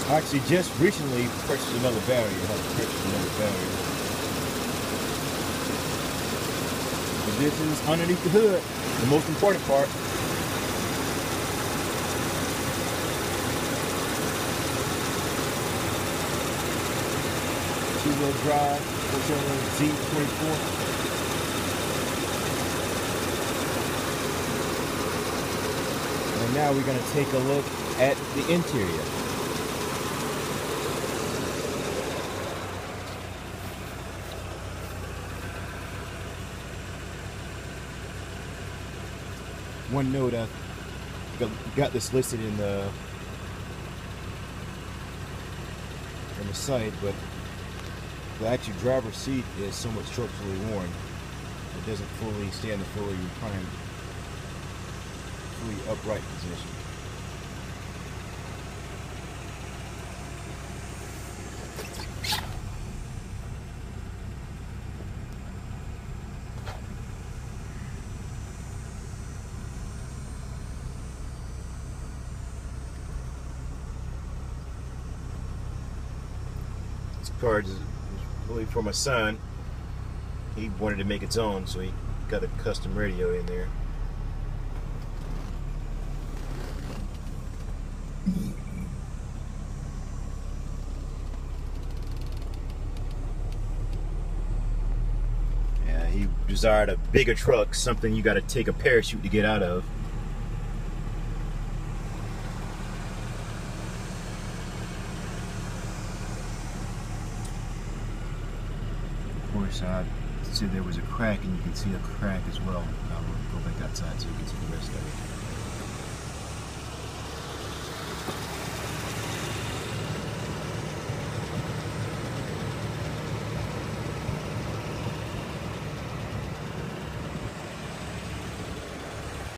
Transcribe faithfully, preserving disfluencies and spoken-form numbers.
I actually just recently purchased another battery. I had to purchase another battery. But this is underneath the hood, the most important part. Two-wheel drive, four-cylinder Z twenty-four. And now we're going to take a look at the interior. One note, I got this listed in the in the site, but the actual driver's seat is somewhat structurally worn. It doesn't fully stay in the fully reclined, fully upright position. This card is really for my son. He wanted to make its own, so he got a custom radio in there. Yeah, he desired a bigger truck, something you got to take a parachute to get out of. Of course, I said there was a crack, and you can see a crack as well. I'll go back outside so you can see the rest of it.